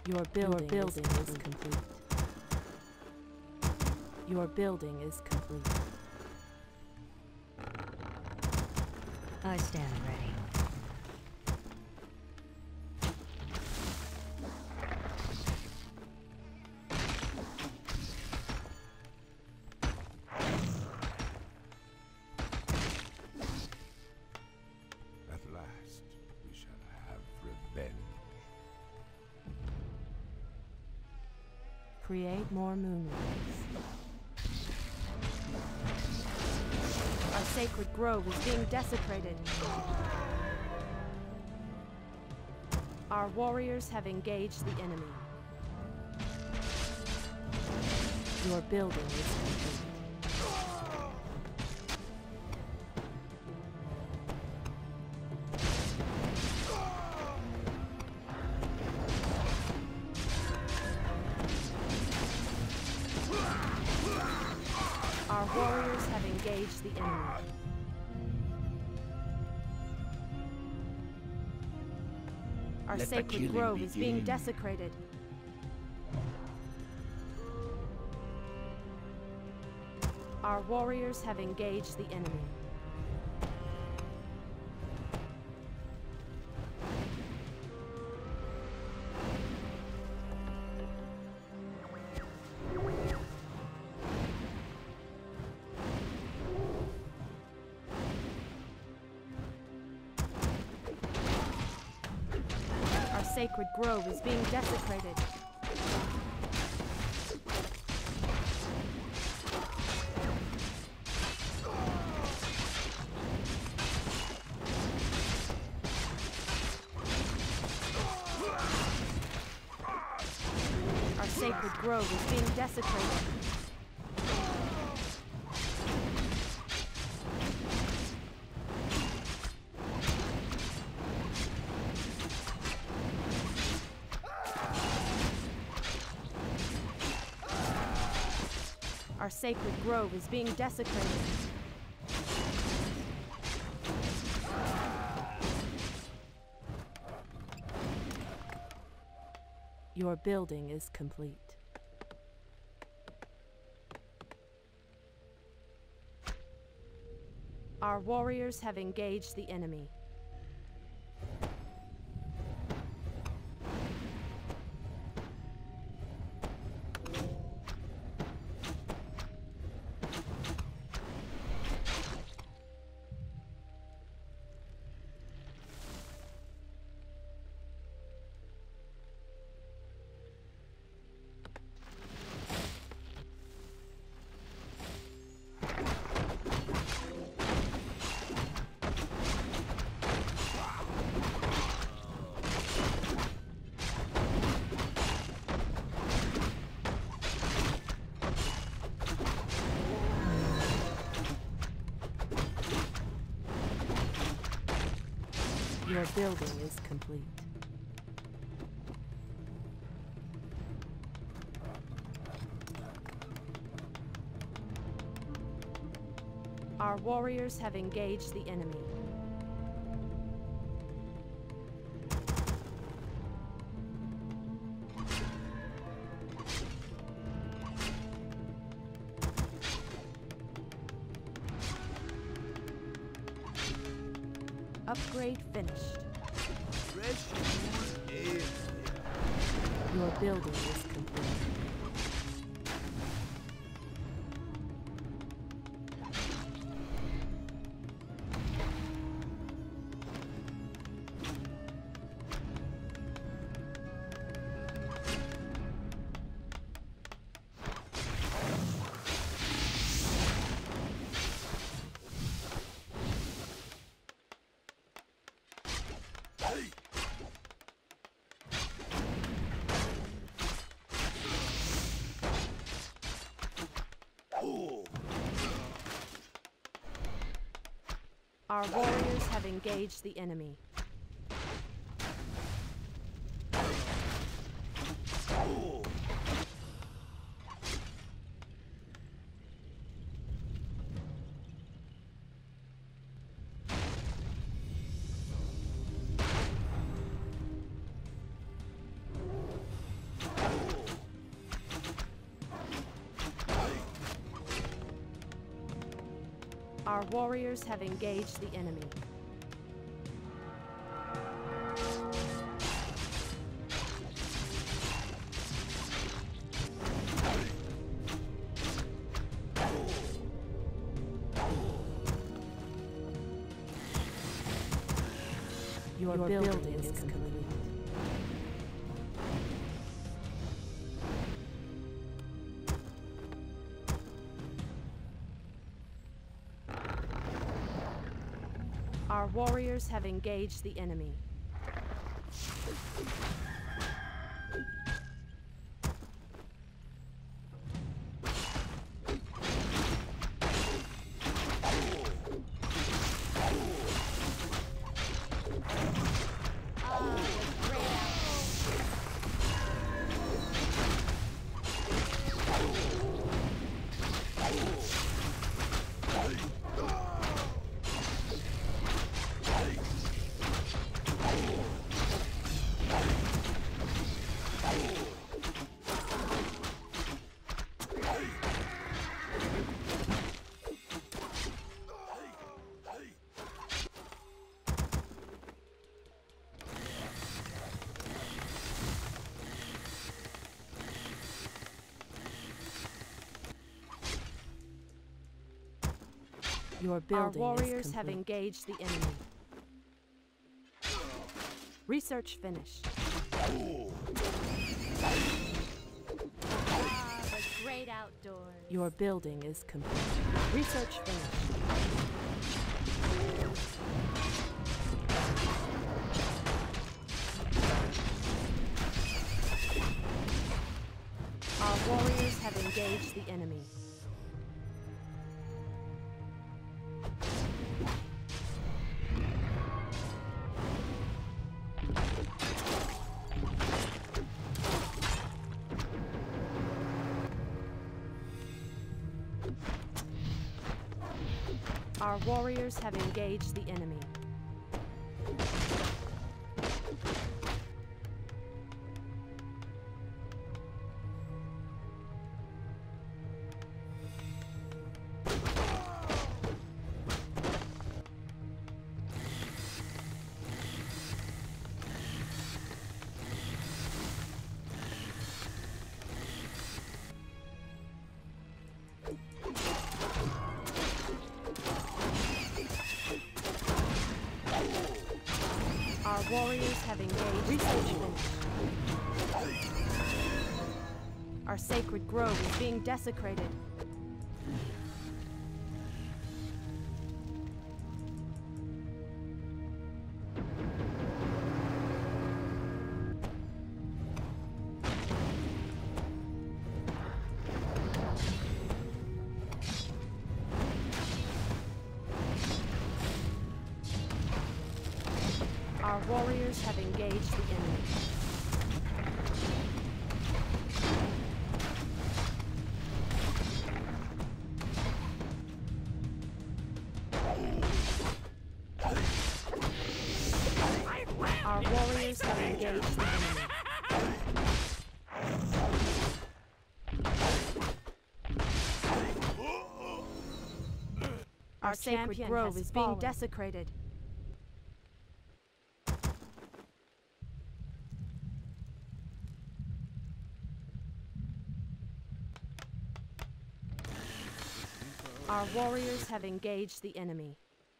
Your building is complete. Your building is complete. I stand ready. At last, we shall have revenge. Create more moonlights. Our sacred grove is being desecrated. Our warriors have engaged the enemy. Your building is complete. Our warriors have engaged the enemy. Our Let the sacred killing grove is being begin. desecrated. Our warriors have engaged the enemy. Our sacred grove is being desecrated. Our sacred grove is being desecrated. Our sacred grove is being desecrated. Your building is complete. Our warriors have engaged the enemy. Your building is complete. Our warriors have engaged the enemy. Upgrade finished. Your building is complete. Our warriors have engaged the enemy. Our warriors have engaged the enemy. Your building is complete. Our warriors have engaged the enemy. Your building Our warriors have engaged the enemy. Research finished. The great outdoors. Your building is complete. Research finished. Our warriors have engaged the enemy. Our warriors have engaged the enemy. Our warriors have engaged. Research finished. Our sacred grove is being desecrated. Our warriors have engaged the enemy. Our warriors have engaged the enemy. Our sacred grove is being desecrated. Our warriors have engaged the enemy.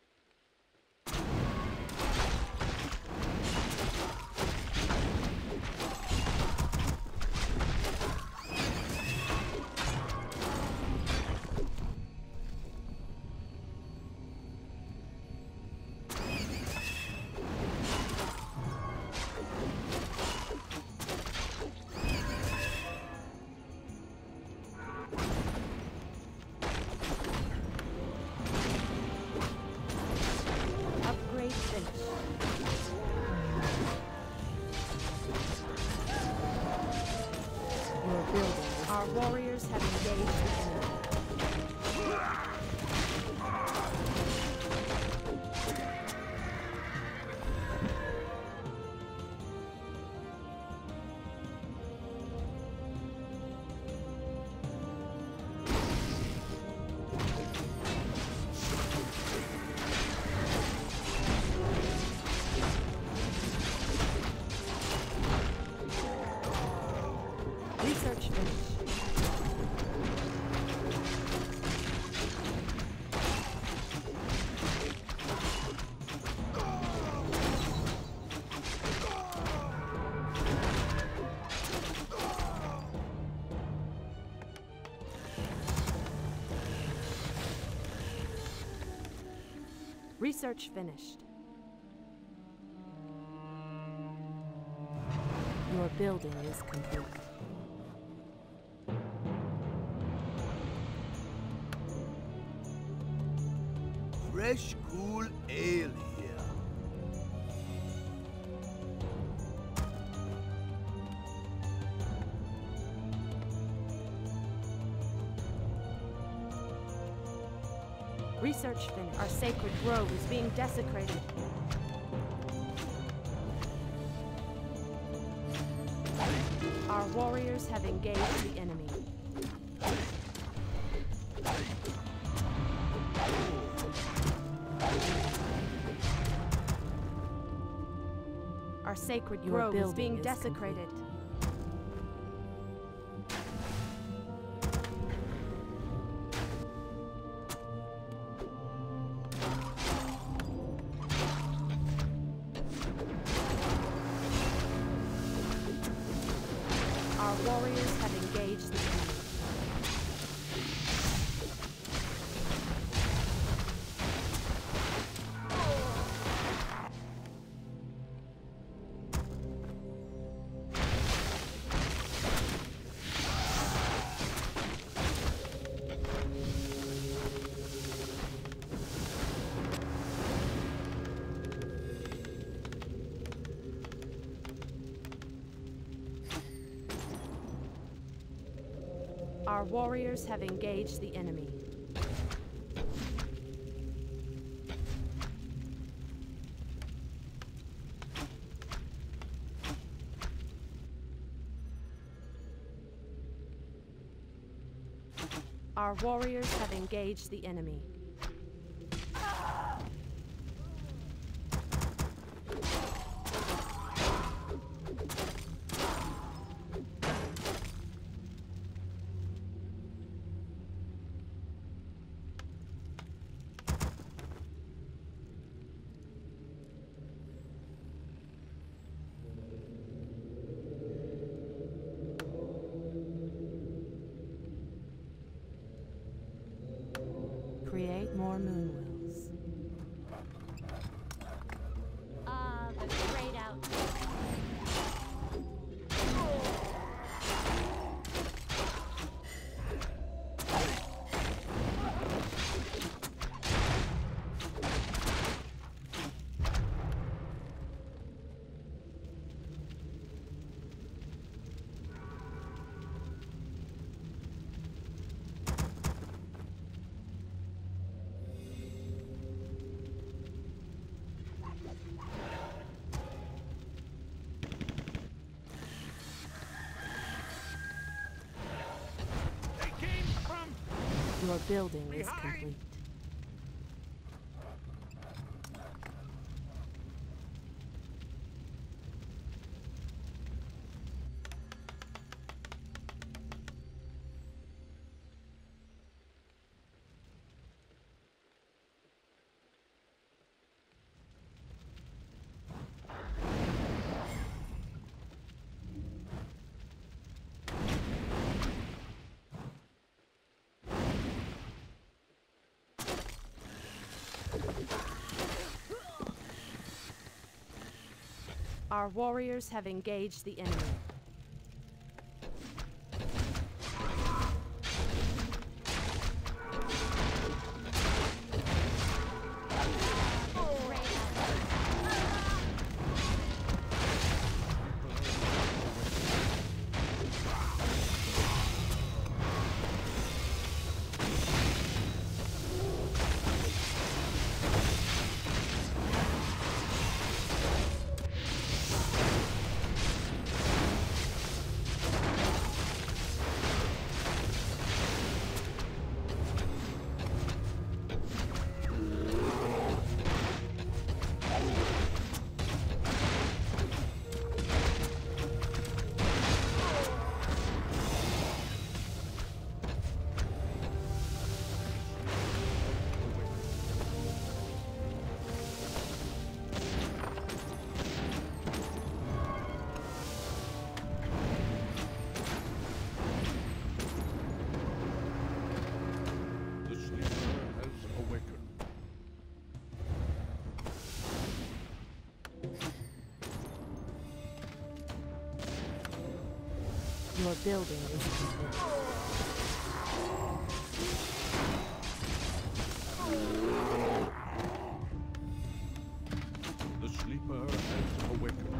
Our warriors have engaged the enemy. Research finished. Your building is complete. Fresh, cool ale here. Research finished. Our sacred grove is being desecrated. Our warriors have engaged the enemy. Our sacred grove is being desecrated. Our warriors have engaged the enemy. Our warriors have engaged the enemy. Our warriors have engaged the enemy. Create more moon wheels. Ah, the great outdoors. Your building is complete. Our warriors have engaged the enemy. Your building is complete. The sleeper has awakened.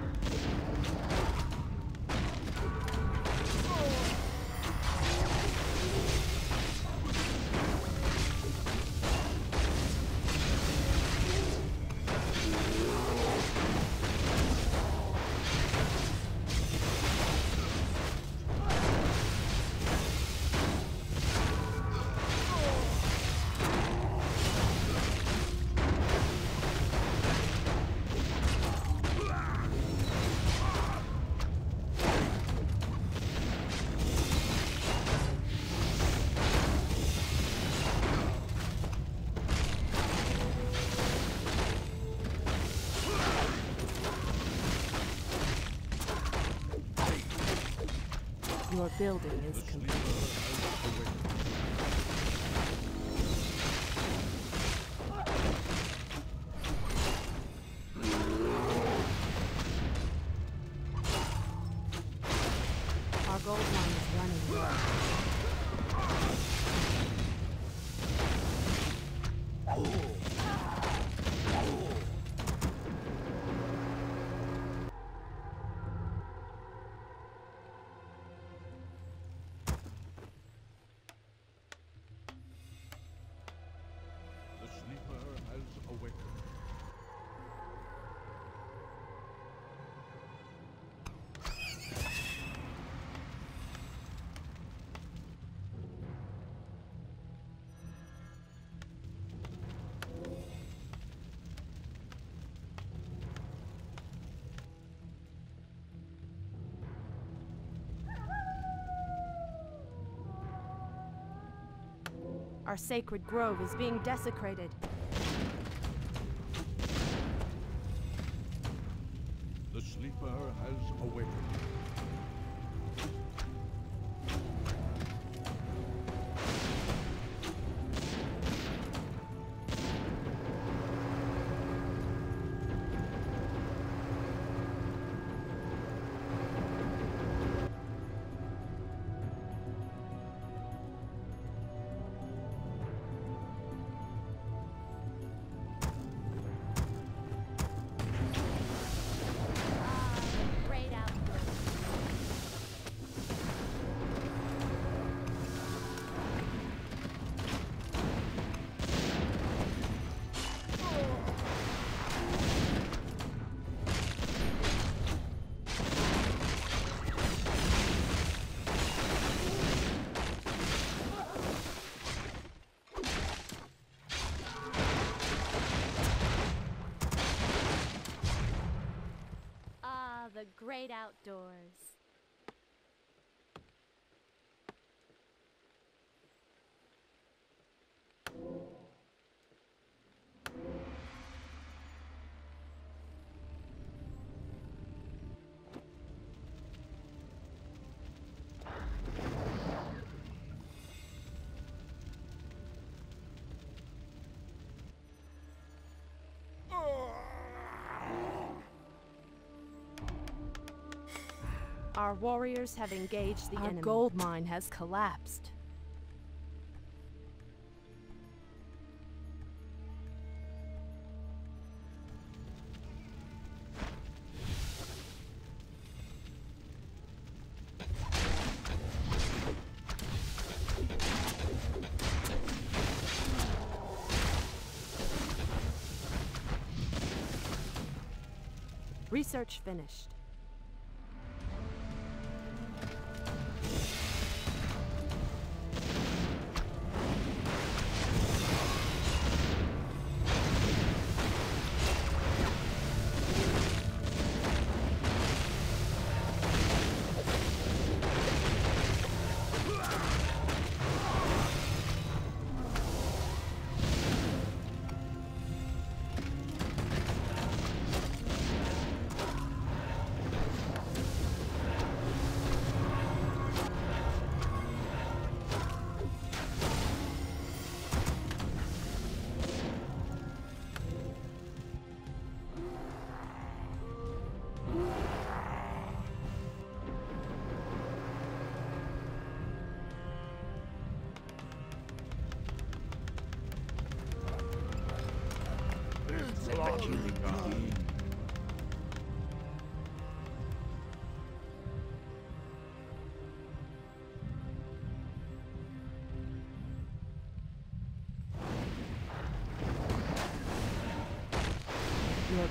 Your building is complete. Our gold mine is running low. The sleeper has awakened. Our sacred grove is being desecrated. The sleeper has awakened. Great outdoors. The great outdoors. Our warriors have engaged the enemy. Our gold mine has collapsed. Research finished.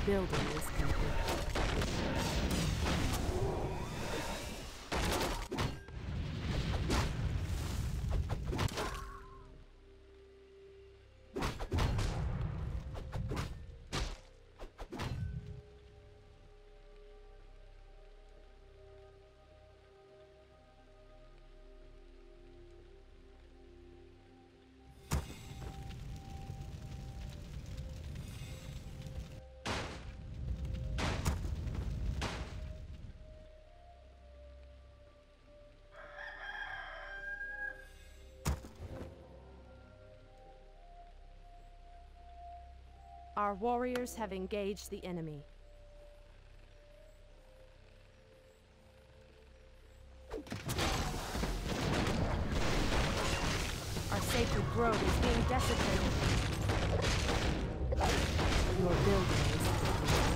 building is complete. Our warriors have engaged the enemy. Our sacred grove is being desecrated. Your building is complete.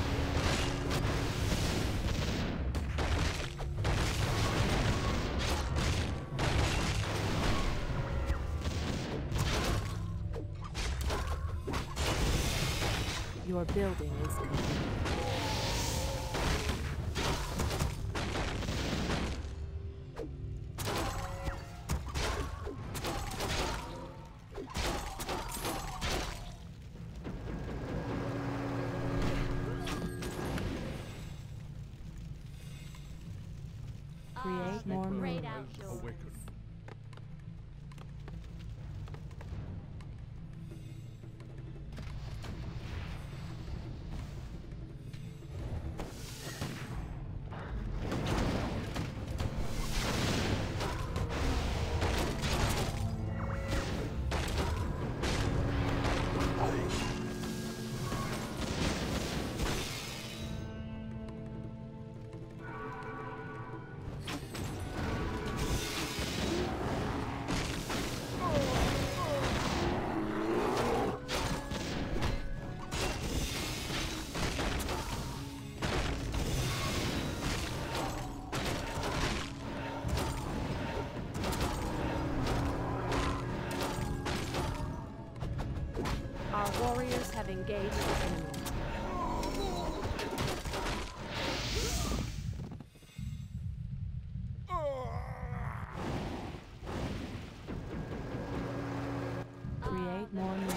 Your building is complete. Create more great moons. outdoors. Awaken. Our warriors have engaged the enemy. Create more moons.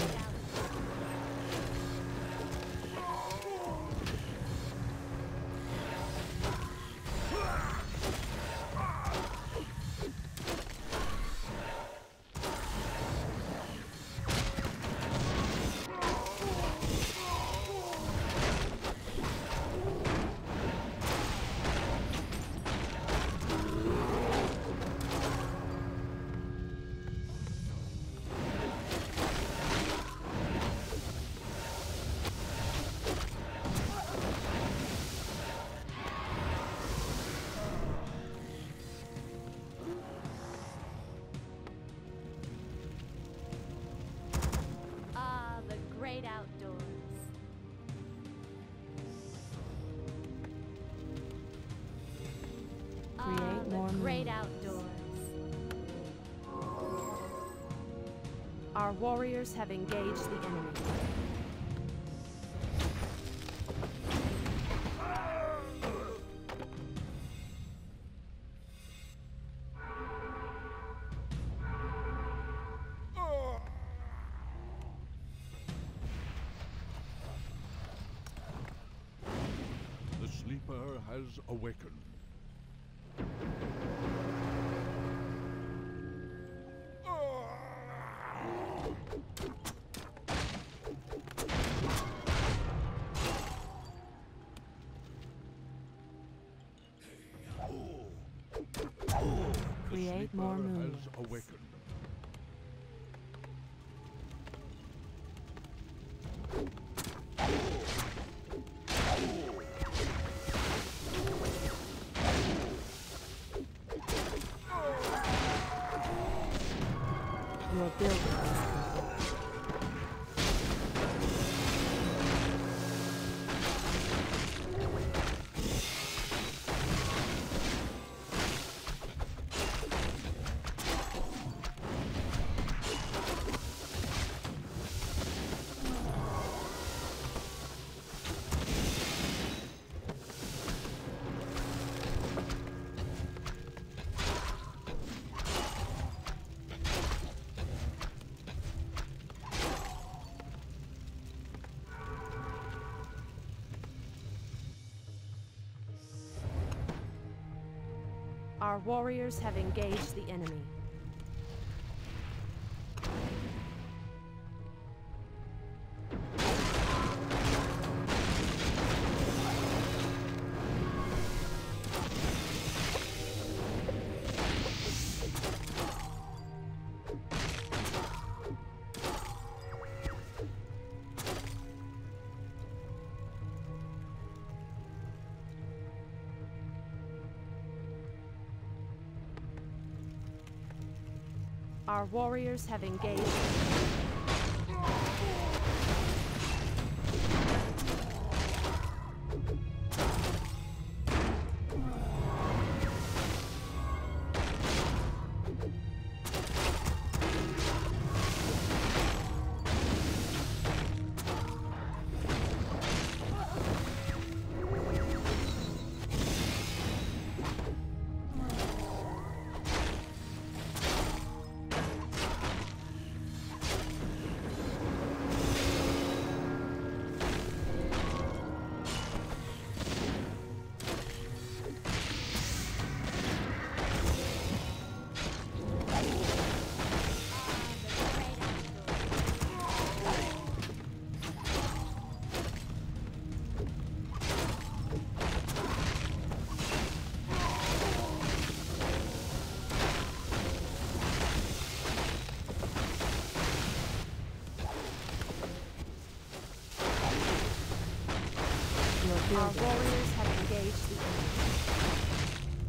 The great outdoors. Create more The great moons. outdoors. Our warriors have engaged the enemy. The sleeper has awakened. Create more Sleeper moons. has awakened. Your building is complete. Our warriors have engaged the enemy. Our warriors have engaged. Our warriors have engaged the enemy.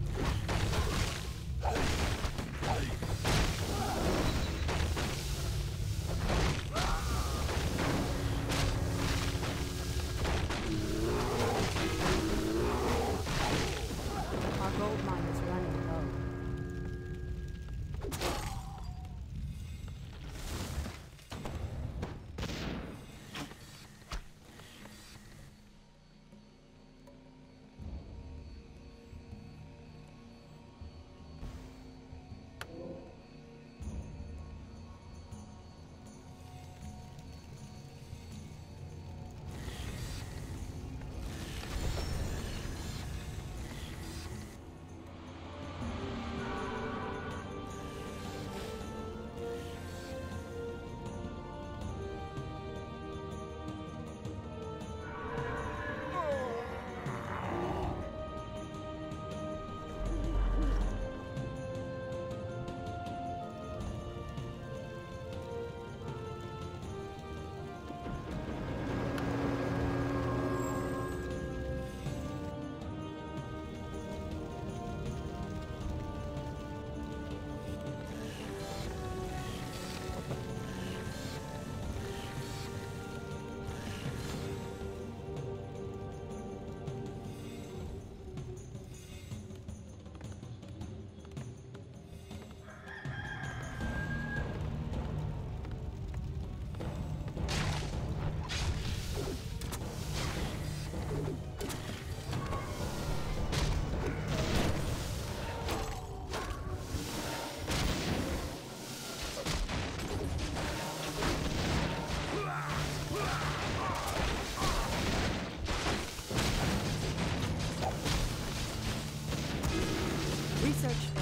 Our gold mine is running low. Research